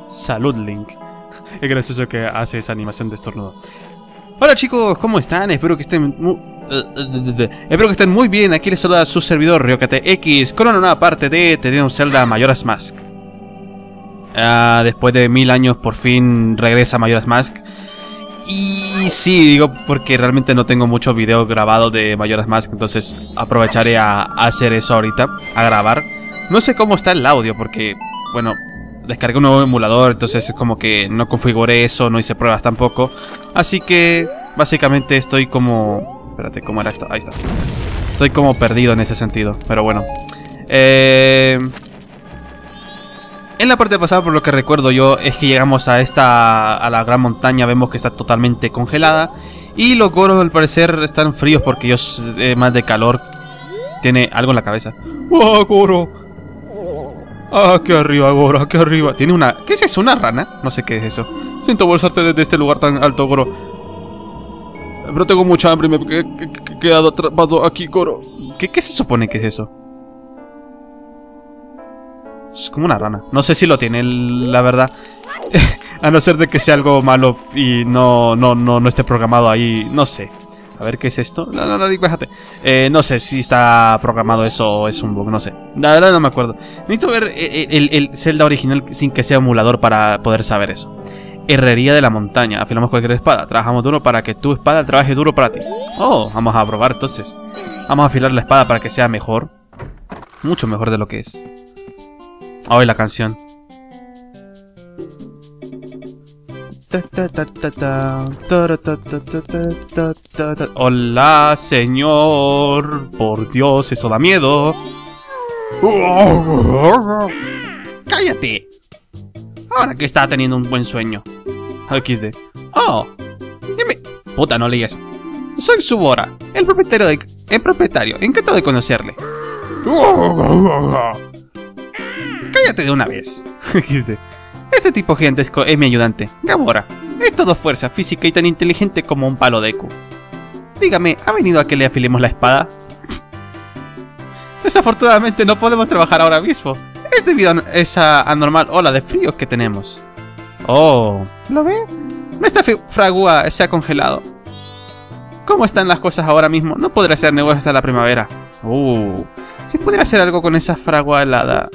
Salud, Link. Es gracioso que hace esa animación de estornudo. Hola chicos, ¿cómo están? Espero que estén muy bien. Aquí les saluda su servidor RyokateX con una nueva parte de The Legend of Zelda Majora's Mask. Después de 1000 años por fin regresa Majora's Mask. Y sí, digo porque realmente no tengo mucho video grabado de Majora's Mask, entonces aprovecharé a hacer eso ahorita, a grabar. No sé cómo está el audio porque, bueno, descargué un nuevo emulador, entonces es como que no configuré eso, no hice pruebas tampoco. Así que básicamente estoy como... Espérate, ¿cómo era esto? Ahí está. Estoy como perdido en ese sentido, pero bueno. En la parte pasada, por lo que recuerdo yo, es que llegamos a la gran montaña, vemos que está totalmente congelada. Y los Goros al parecer están fríos porque ellos más de calor. Tiene algo en la cabeza. ¡Oh, Goro! ¡Aquí arriba, Goro! ¡Aquí arriba! Tiene una... ¿Qué es eso? ¿Una rana? No sé qué es eso. Siento bolsarte desde este lugar tan alto, Goro. Pero tengo mucha hambre y me he quedado atrapado aquí, Goro. ¿Qué se supone que es eso? Es como una rana. No sé si lo tiene, la verdad. A no ser de que sea algo malo y no esté programado ahí. No sé. A ver, ¿qué es esto? No, déjate. No sé si está programado eso o es un bug, no sé. La verdad no me acuerdo. Necesito ver el Zelda original sin que sea emulador para poder saber eso. Herrería de la montaña. Afilamos cualquier espada. Trabajamos duro para que tu espada trabaje duro para ti. Oh, vamos a probar entonces. Vamos a afilar la espada para que sea mejor. Mucho mejor de lo que es. Hoy la canción. Hola, señor. Por Dios, eso da miedo. ¡Cállate! Ahora que está teniendo un buen sueño. XD. Oh, dime. Puta, no leí eso. Soy Subora, el propietario. Encantado de conocerle. Cállate de una vez. Este tipo gigantesco es mi ayudante, Gamora. Es todo fuerza física y tan inteligente como un palo Deku. Dígame, ¿ha venido a que le afilemos la espada? Desafortunadamente no podemos trabajar ahora mismo. Es debido a esa anormal ola de frío que tenemos. Oh, ¿lo ve? Nuestra fragua se ha congelado. ¿Cómo están las cosas ahora mismo? No podré hacer negocios hasta la primavera. Si pudiera hacer algo con esa fragua helada...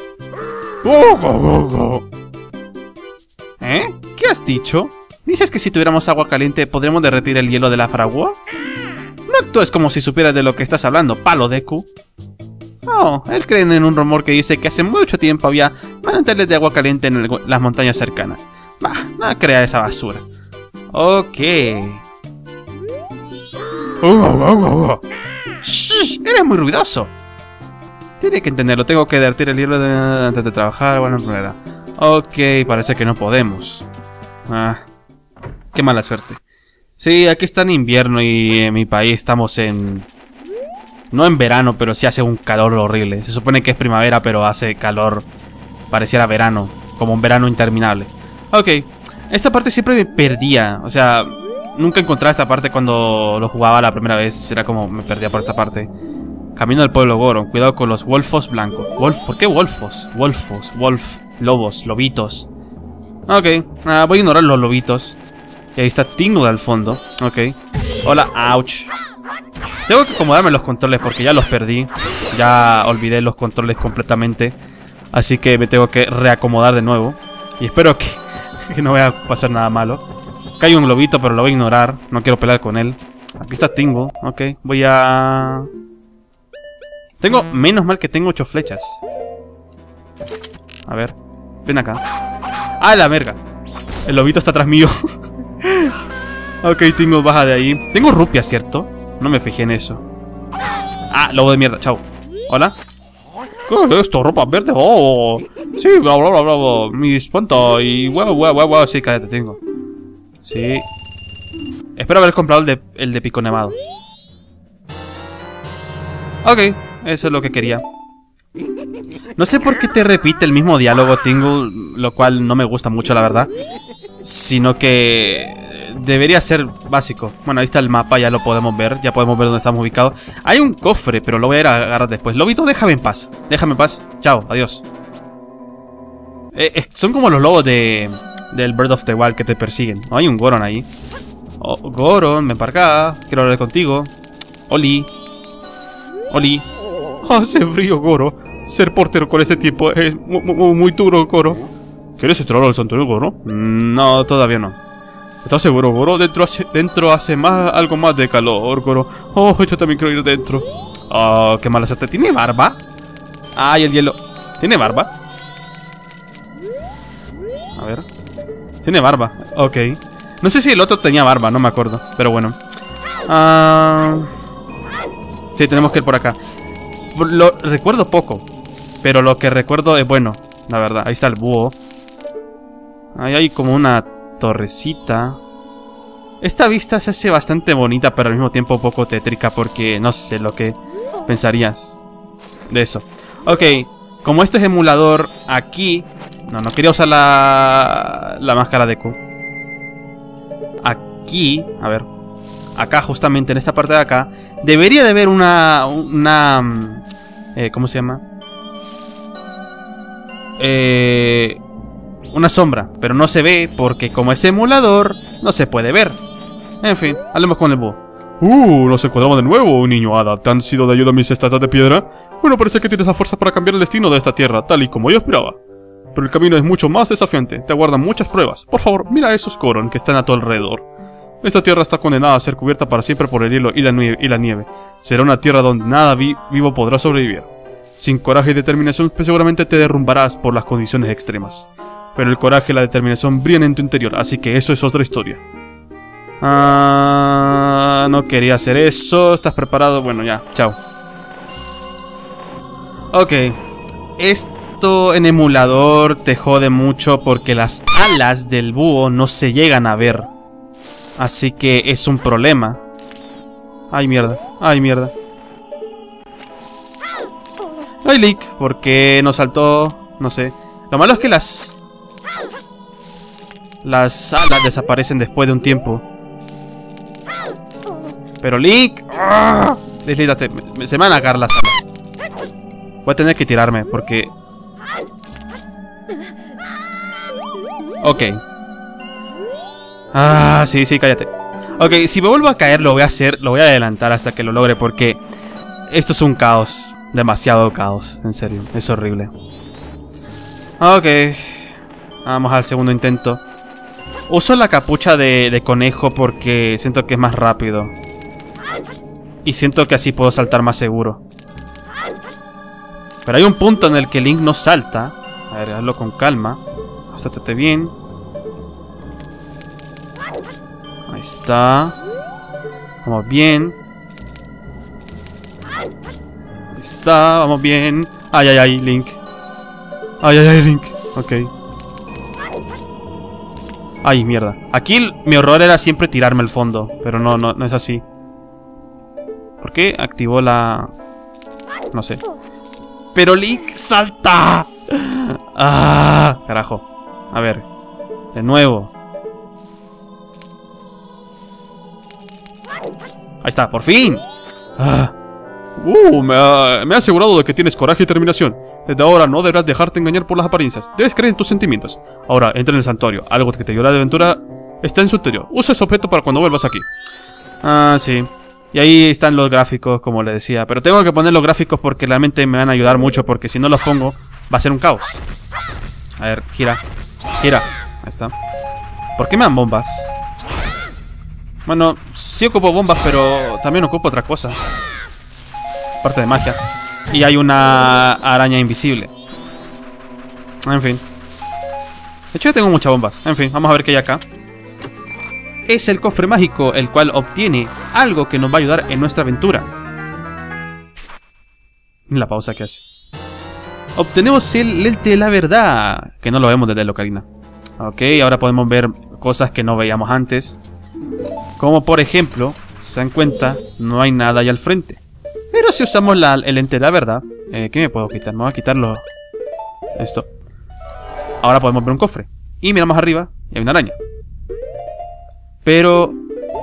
¿Eh? ¿Qué has dicho? ¿Dices que si tuviéramos agua caliente podremos derretir el hielo de la fragua? No actúes como si supieras de lo que estás hablando, palo Deku. Oh, él cree en un rumor que dice que hace mucho tiempo había manantiales de agua caliente en las montañas cercanas. Bah, no crea esa basura. Ok. Shh, eres muy ruidoso. Tiene que entenderlo, tengo que derretir el hielo antes de trabajar. Bueno, primera. Ok, parece que no podemos. Qué mala suerte. Sí, aquí está en invierno y en mi país estamos en... No en verano, pero sí hace un calor horrible. Se supone que es primavera, pero hace calor. Pareciera verano, como un verano interminable. Ok, esta parte siempre me perdía. O sea, nunca encontraba esta parte cuando lo jugaba la primera vez. Era como me perdía por esta parte. Camino del pueblo Goro. Cuidado con los wolfos blancos. ¿Por qué wolfos? Lobos, lobitos. Ok, voy a ignorar los lobitos. Y ahí está Tingle al fondo. Ok. Hola, ouch. Tengo que acomodarme los controles porque ya los perdí. Ya olvidé los controles completamente. Así que me tengo que reacomodar de nuevo. Y espero que no vaya a pasar nada malo. Acá hay un lobito, pero lo voy a ignorar. No quiero pelear con él. Aquí está Tingle. Ok, voy a... Menos mal que tengo 8 flechas. A ver, ven acá. ¡Ah, la verga! El lobito está atrás mío. Ok, Tingle, baja de ahí. Tengo rupias, ¿cierto? No me fijé en eso. Ah, lobo de mierda, chao. ¿Hola? ¿Qué es esto? ¿Ropa verde? Oh, sí, bla, bla, bla, bla. Mi espanto y... Wow. Sí, cállate, tengo. Sí. Espero haber comprado el de pico nevado. Ok, eso es lo que quería. No sé por qué te repite el mismo diálogo, Tingle, lo cual no me gusta mucho, la verdad. Sino que debería ser básico. Bueno, ahí está el mapa, ya lo podemos ver. Ya podemos ver dónde estamos ubicados. Hay un cofre, pero lo voy a ir a agarrar después. Lobito, déjame en paz. Déjame en paz. Chao, adiós. Son como los lobos del Breath of the Wild que te persiguen. Oh, hay un Goron ahí. Oh, Goron, ven para acá. Quiero hablar contigo. Oli. Oli. Hace frío, Goro. Ser portero con ese tiempo es muy duro, Goro. ¿Quieres entrar al santuario, Goro? No, todavía no. ¿Estás seguro, Goro? Dentro hace algo más de calor, Goro. Oh, yo también quiero ir dentro. Oh, qué mala suerte. ¿Tiene barba? Ay, el hielo. ¿Tiene barba? A ver. Tiene barba. Ok. No sé si el otro tenía barba, no me acuerdo. Pero bueno. Sí, tenemos que ir por acá. Lo recuerdo poco, pero lo que recuerdo es bueno, la verdad. Ahí está el búho. Ahí hay como una torrecita. Esta vista se hace bastante bonita, pero al mismo tiempo un poco tétrica, porque no sé lo que pensarías de eso. Ok, como este es emulador, aquí... No quería usar la máscara de Q. Aquí, a ver. Acá, justamente en esta parte de acá, debería de haber una ¿cómo se llama? Una sombra, pero no se ve porque como es emulador, no se puede ver. En fin, hablemos con el búho. Nos encontramos de nuevo, niño hada. ¿Te han sido de ayuda mis estatuas de piedra? Bueno, parece que tienes la fuerza para cambiar el destino de esta tierra, tal y como yo esperaba. Pero el camino es mucho más desafiante, te aguardan muchas pruebas. Por favor, mira a esos Goron que están a tu alrededor. Esta tierra está condenada a ser cubierta para siempre por el hielo y la nieve. Será una tierra donde nada vivo podrá sobrevivir. Sin coraje y determinación, seguramente te derrumbarás por las condiciones extremas. Pero el coraje y la determinación brillan en tu interior, así que eso es otra historia. No quería hacer eso. ¿Estás preparado? Bueno, ya, chao. Ok. Esto en emulador te jode mucho porque las alas del búho no se llegan a ver. Así que es un problema. Ay, mierda. Ay, mierda. Ay, Link. ¿Por qué no saltó? No sé. Lo malo es que las alas desaparecen después de un tiempo. Pero Link... Deslízate. Se me van a caer las alas. Voy a tener que tirarme porque... Ok. Sí, cállate. Ok, si me vuelvo a caer lo voy a adelantar hasta que lo logre porque esto es un caos, demasiado caos, en serio, es horrible. Ok, vamos al segundo intento. Uso la capucha de conejo porque siento que es más rápido y siento que así puedo saltar más seguro. Pero hay un punto en el que Link no salta. A ver, hazlo con calma. Sáltate bien. Ahí está. Vamos bien. Ahí está, vamos bien. Ay, Link. Ay, Link. Ok. Ay, mierda. Aquí mi horror era siempre tirarme al fondo. Pero no es así. ¿Por qué activó la...? No sé. ¡Pero Link salta! Carajo. A ver. De nuevo. Ahí está, por fin. Me ha asegurado de que tienes coraje y determinación. Desde ahora no deberás dejarte engañar por las apariencias. Debes creer en tus sentimientos. Ahora, entra en el santuario. Algo que te ayudará de aventura está en su interior. Usa ese objeto para cuando vuelvas aquí. Sí. Y ahí están los gráficos, como les decía. Pero tengo que poner los gráficos porque realmente me van a ayudar mucho. Porque si no los pongo, va a ser un caos. A ver, gira. Gira. Ahí está. ¿Por qué me dan bombas? Bueno, sí ocupo bombas, pero también ocupo otra cosa. Parte de magia. Y hay una araña invisible. En fin. De hecho, yo tengo muchas bombas. En fin, vamos a ver qué hay acá. Es el cofre mágico, el cual obtiene algo que nos va a ayudar en nuestra aventura. La pausa que hace. Obtenemos el lente de la verdad, que no lo vemos desde el Ocarina. Ok, ahora podemos ver cosas que no veíamos antes. Como por ejemplo, si se dan cuenta, no hay nada ahí al frente. Pero si usamos el lente de la verdad, ¿qué me puedo quitar? Me voy a quitarlo. Esto. Ahora podemos ver un cofre. Y miramos arriba y hay una araña. Pero...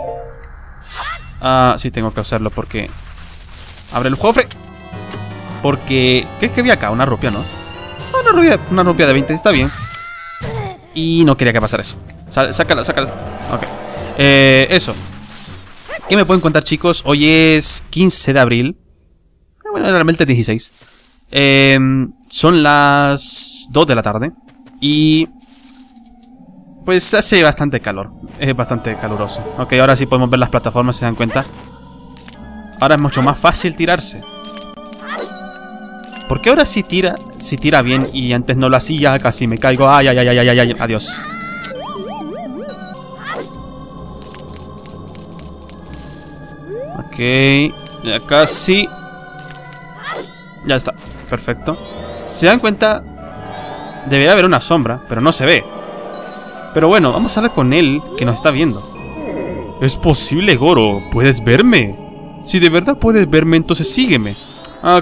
sí, tengo que usarlo porque... Abre el cofre. Porque... ¿Qué es que había acá? Una rupia, ¿no? una rupia de 20, está bien. Y no quería que pasara eso. Sácala. Ok. Eso. ¿Qué me pueden contar, chicos? Hoy es 15 de abril. Bueno, realmente es 16. Son las 2 de la tarde. Y pues hace bastante calor. Es bastante caluroso. Ok, ahora sí podemos ver las plataformas, si se dan cuenta. Ahora es mucho más fácil tirarse. Porque ahora sí tira bien y antes no lo hacía, casi me caigo. Ay, adiós. Ok, ya casi. Ya está, perfecto. Si se dan cuenta, debería haber una sombra, pero no se ve. Pero bueno, vamos a hablar con él, que nos está viendo. ¿Es posible, Goro? ¿Puedes verme? Si de verdad puedes verme, entonces sígueme. Ok.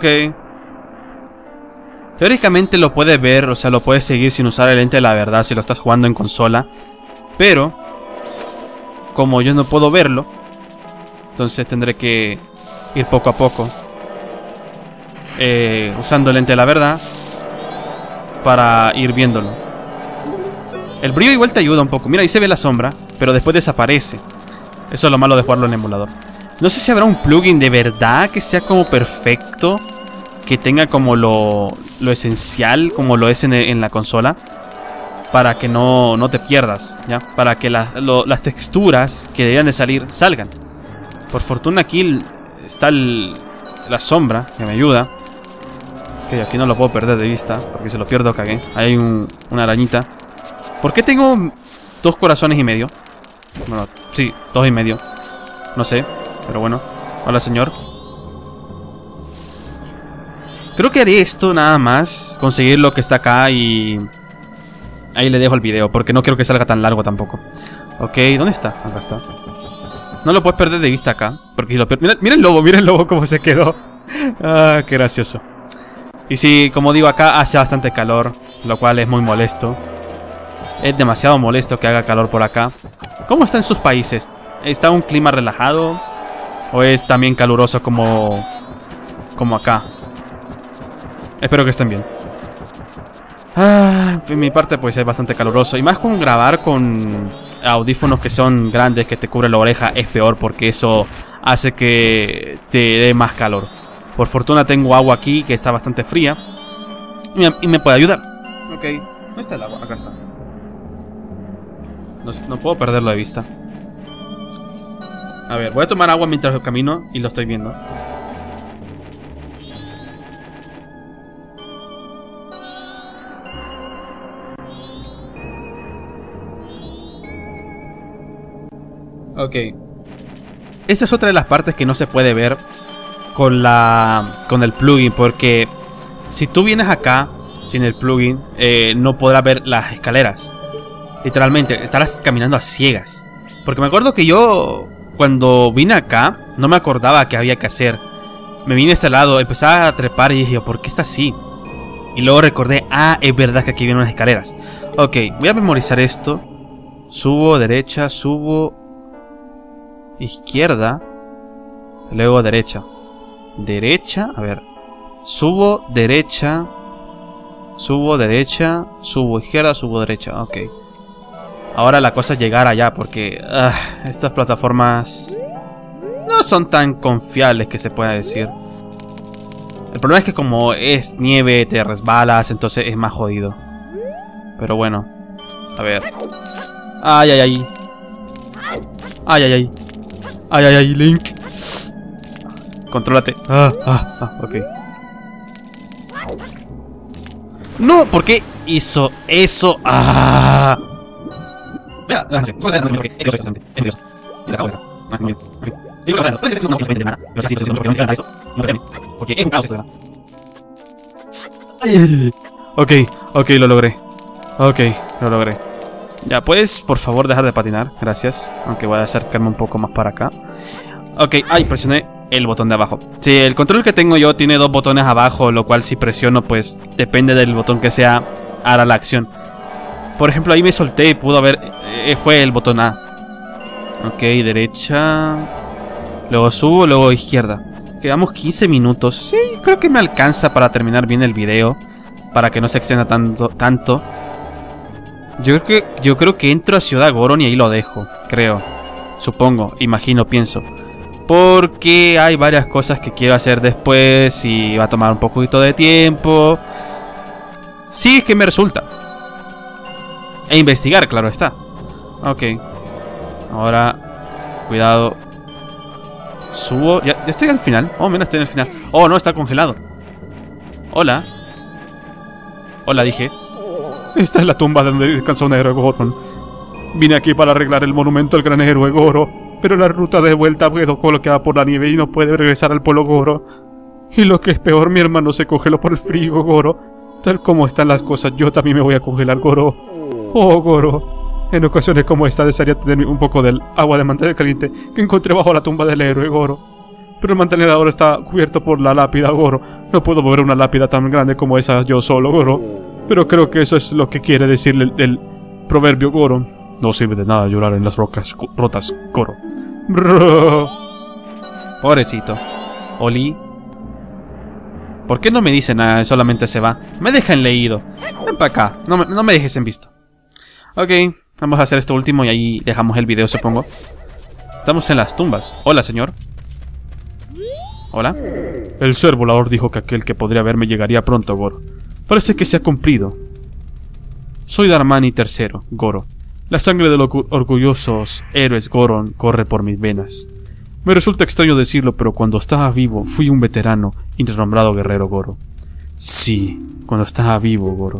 Teóricamente lo puedes ver, o sea, lo puedes seguir sin usar el lente de la verdad si lo estás jugando en consola. Pero, como yo no puedo verlo, entonces tendré que ir poco a poco. Usando el lente de la verdad para ir viéndolo. El brillo igual te ayuda un poco. Mira, ahí se ve la sombra, pero después desaparece. Eso es lo malo de jugarlo en emulador. No sé si habrá un plugin de verdad que sea como perfecto, que tenga como lo esencial, como lo es en la consola, para que no te pierdas, ¿ya? Para que las texturas que deberían de salir, salgan. Por fortuna aquí está la sombra, que me ayuda. Ok, aquí no lo puedo perder de vista, porque si lo pierdo cagué. Ahí hay una arañita. ¿Por qué tengo 2 corazones y medio? Bueno, sí, 2 y medio. No sé, pero bueno. Hola, señor. Creo que haré esto nada más. Conseguir lo que está acá y... ahí le dejo el video, porque no quiero que salga tan largo tampoco. Ok, ¿dónde está? Acá está. No lo puedes perder de vista acá, porque si lo pierdes... Mira el lobo cómo se quedó. Ah, qué gracioso. Y sí, como digo, acá hace bastante calor, lo cual es muy molesto. Es demasiado molesto que haga calor por acá. ¿Cómo está en sus países? ¿Está un clima relajado? ¿O es también caluroso como acá? Espero que estén bien. En mi parte pues es bastante caluroso. Y más con grabar con audífonos que son grandes, que te cubren la oreja, es peor, porque eso hace que te dé más calor. Por fortuna tengo agua aquí que está bastante fría y me puede ayudar. Ok, ¿dónde está el agua? Acá está. No puedo perderlo de vista. A ver, voy a tomar agua mientras camino y lo estoy viendo. Ok. Esta es otra de las partes que no se puede ver con el plugin, porque si tú vienes acá sin el plugin, no podrás ver las escaleras. Literalmente, estarás caminando a ciegas. Porque me acuerdo que yo, cuando vine acá, no me acordaba qué había que hacer. Me vine a este lado, empezaba a trepar y dije, ¿por qué está así? Y luego recordé, es verdad que aquí vienen unas escaleras. Ok, voy a memorizar esto. Subo, derecha, subo, izquierda, luego derecha. Derecha, a ver. Subo, derecha, subo izquierda, subo derecha. Ok. Ahora la cosa es llegar allá, porque estas plataformas no son tan confiables, que se pueda decir. El problema es que como es nieve, te resbalas, entonces es más jodido. Pero bueno, a ver. Ay, Link. Contrólate. Ok. No, ¿por qué hizo eso? Ok, lo logré. Ya, ¿puedes por favor dejar de patinar? Gracias. Aunque voy a acercarme un poco más para acá. Ok, presioné el botón de abajo. Sí, el control que tengo yo tiene 2 botones abajo, lo cual si presiono, pues depende del botón que sea, hará la acción. Por ejemplo, ahí me solté y pudo haber... fue el botón A. Ok, derecha. Luego subo, luego izquierda. Quedamos 15 minutos. Sí, creo que me alcanza para terminar bien el video. para que no se extienda tanto. Yo creo que entro a Ciudad Goron y ahí lo dejo. Creo. Supongo, imagino, pienso. Porque hay varias cosas que quiero hacer después y va a tomar un poquito de tiempo. Sí, es que me resulta. E investigar, claro está. Ok. Ahora, cuidado. Subo. Ya estoy al final. Oh, mira, estoy en el final. Oh, no, está congelado. Hola. Hola, dije. Esta es la tumba donde descansa un héroe Goron. Vine aquí para arreglar el monumento al gran héroe Goro, pero la ruta de vuelta quedó bloqueada por la nieve y no puede regresar al pueblo Goro. Y lo que es peor, mi hermano se congeló por el frío, Goro. Tal como están las cosas, yo también me voy a congelar, Goro. Oh, Goro. En ocasiones como esta desearía tener un poco del agua de mantener caliente que encontré bajo la tumba del héroe Goro. Pero el mantenedor está cubierto por la lápida, Goro. No puedo mover una lápida tan grande como esa yo solo, Goro. Pero creo que eso es lo que quiere decirle el proverbio, Goro. No sirve de nada llorar en las rocas rotas, Goro. Brrr. Pobrecito. Oli. ¿Por qué no me dice nada? Solamente se va. Me dejan leído. Ven para acá. No me dejes en visto. Ok. Vamos a hacer esto último y ahí dejamos el video, supongo. Estamos en las tumbas. Hola, señor. Hola. El ser volador dijo que aquel que podría verme llegaría pronto, Goro. Parece que se ha cumplido. Soy Darmani III, Goro. La sangre de los orgullosos héroes Goron corre por mis venas. Me resulta extraño decirlo, pero cuando estaba vivo fui un veterano y renombrado guerrero Goro. Sí, cuando estaba vivo, Goro.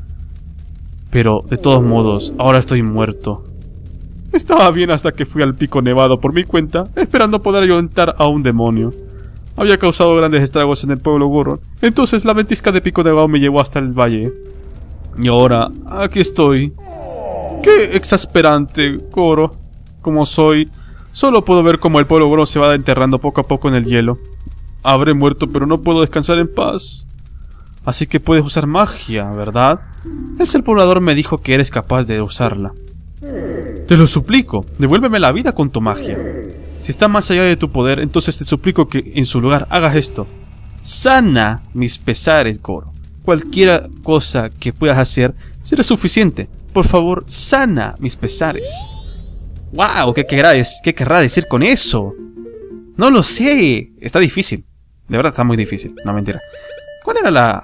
Pero, de todos modos, ahora estoy muerto. Estaba bien hasta que fui al pico nevado por mi cuenta, esperando poder ayudar a un demonio. Había causado grandes estragos en el pueblo Goron, entonces la ventisca de pico nevado me llevó hasta el valle. Y ahora, aquí estoy. ¡Qué exasperante, Goro! Como soy, solo puedo ver cómo el pueblo Goron se va enterrando poco a poco en el hielo. Habré muerto, pero no puedo descansar en paz. Así que puedes usar magia, ¿verdad? El ser poblador me dijo que eres capaz de usarla. Te lo suplico, devuélveme la vida con tu magia. Si está más allá de tu poder, entonces te suplico que en su lugar hagas esto. Sana mis pesares, Goro. Cualquier cosa que puedas hacer será suficiente. Por favor, sana mis pesares. ¡Wow! ¿Qué querrá decir con eso? No lo sé. Está difícil. De verdad está muy difícil. No, mentira. ¿Cuál era la...?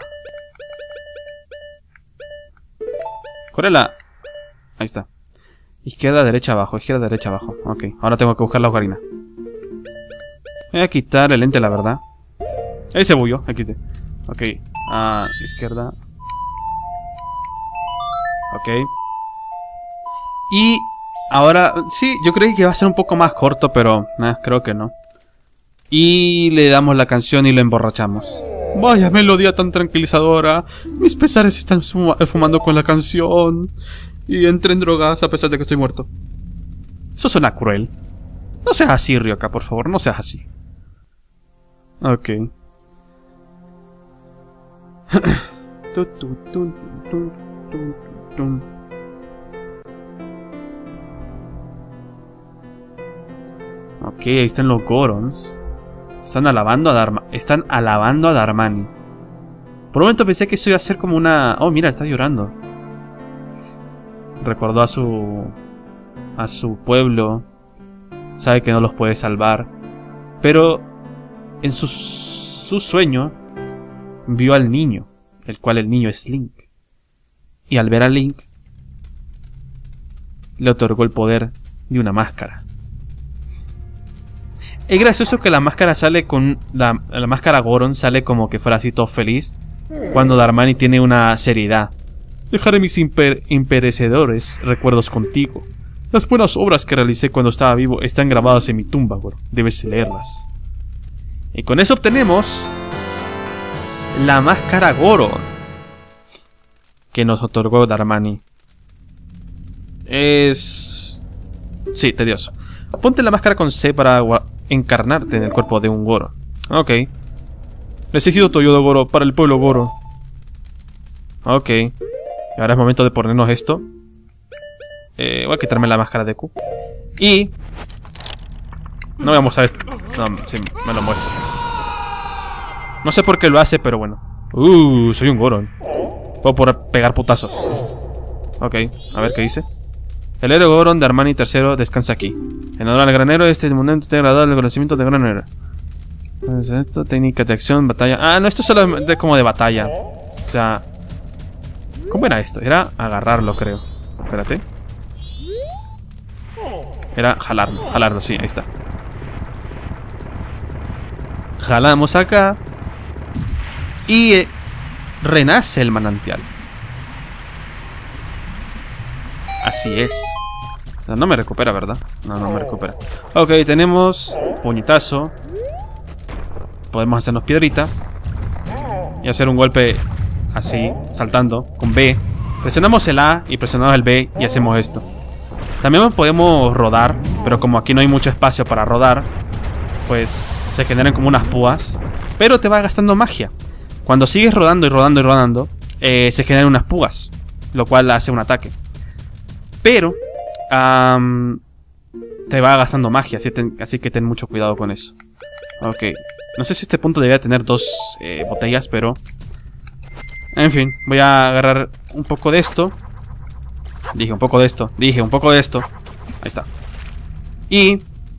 ¿Cuál era la...? Ahí está. Izquierda, derecha, abajo. Izquierda, derecha, abajo. Ok. Ahora tengo que buscar la ocarina. Voy a quitar el lente, la verdad. Ahí se bulló. Aquí está. Ok. Izquierda. Ok. Y ahora, sí, yo creí que iba a ser un poco más corto, pero creo que no. Y le damos la canción y lo emborrachamos. Vaya melodía tan tranquilizadora. Mis pesares están fumando con la canción. Y entré en drogas a pesar de que estoy muerto. Eso suena cruel. No seas así, Ryoka, por favor, no seas así. Ok. Ok, ahí están los Gorons. Están alabando a Darmani. Por un momento pensé que eso iba a ser como una... Oh, mira, está llorando. Recordó a su pueblo. Sabe que no los puede salvar. Pero en su sueño vio al niño, el cual el niño es Link. Y al ver a Link, le otorgó el poder de una máscara. Es gracioso que la máscara sale con... La máscara Goron sale como que fuera así todo feliz, cuando Darmani tiene una seriedad. Dejaré mis imperecedores recuerdos contigo. Las buenas obras que realicé cuando estaba vivo están grabadas en mi tumba, Goro. Debes leerlas. Y con eso obtenemos la máscara Goron que nos otorgó Darmani. Es... sí, tedioso. Ponte la máscara con C para encarnarte en el cuerpo de un Goro. Ok. Le he exigido tu ayuda, Goro, para el pueblo Goro. Ok. Y ahora es momento de ponernos esto. Voy a quitarme la máscara de Q. Y... no voy a mostrar esto. No, sí, me lo muestro. No sé por qué lo hace, pero bueno. Soy un Goron. Puedo pegar putazos. Ok, a ver qué dice. El héroe Goron de Armani III descansa aquí. En honor al granero, este momento te ha agradado el conocimiento de granero. Esto, técnica de acción, batalla. Ah, no, esto es solamente como de batalla. O sea, ¿cómo era esto? Era agarrarlo, creo. Espérate. Era jalarlo, sí, ahí está. Jalamos acá. Y renace el manantial. Así es. No me recupera, ¿verdad? No me recupera. Ok, tenemos puñetazo. Podemos hacernos piedrita. Y hacer un golpe así, saltando, con B. Presionamos el A y presionamos el B y hacemos esto. También podemos rodar, pero como aquí no hay mucho espacio para rodar, pues se generan como unas púas. Pero te va gastando magia. Cuando sigues rodando y rodando y rodando, se generan unas púas, lo cual hace un ataque. Pero te va gastando magia, así que ten mucho cuidado con eso. Ok, no sé si este punto debería tener dos botellas, pero... En fin, voy a agarrar un poco de esto. Dije un poco de esto. Ahí está. Y...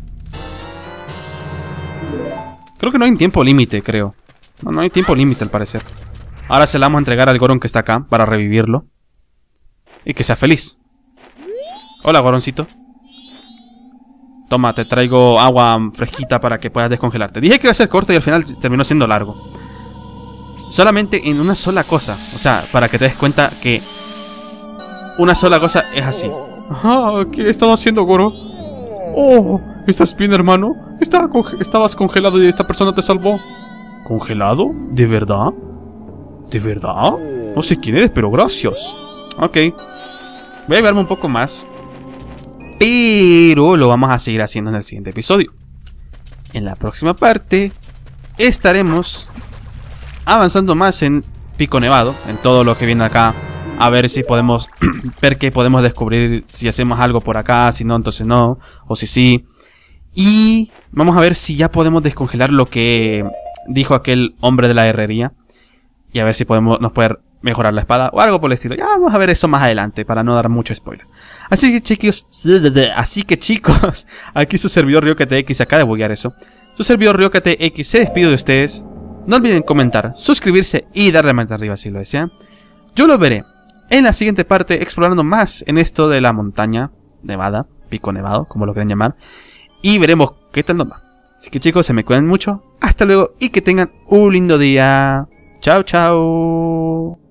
creo que no hay tiempo límite, creo. No hay tiempo límite al parecer. Ahora se la vamos a entregar al Goron que está acá para revivirlo. Y que sea feliz. Hola, Goroncito. Toma, te traigo agua fresquita para que puedas descongelarte. Dije que iba a ser corto y al final terminó siendo largo. Solamente en una sola cosa. O sea, para que te des cuenta que una sola cosa es así. ¿Qué he estado haciendo, Goro? Oh, ¿estás bien, hermano? Estabas congelado y esta persona te salvó. ¿Congelado? ¿De verdad? ¿De verdad? No sé quién eres, pero gracias. Ok. Voy a llevarme un poco más. Pero lo vamos a seguir haciendo en el siguiente episodio. En la próxima parte estaremos avanzando más en Pico Nevado, en todo lo que viene acá. A ver si podemos ver qué podemos descubrir, si hacemos algo por acá, si no, entonces no, o si sí. Y vamos a ver si ya podemos descongelar lo que dijo aquel hombre de la herrería. Y a ver si nos puede mejorar la espada o algo por el estilo. Ya vamos a ver eso más adelante para no dar mucho spoiler. Así que chicos, aquí su servidor RyokaTX, acaba de buguear eso. Su servidor RyokaTX se despide de ustedes. No olviden comentar, suscribirse y darle a manita arriba si lo desean. Yo lo veré en la siguiente parte explorando más en esto de la montaña nevada, Pico Nevado, como lo quieran llamar. Y veremos qué tal nos va. Así que chicos, se me cuidan mucho. Hasta luego y que tengan un lindo día. Chao, chao.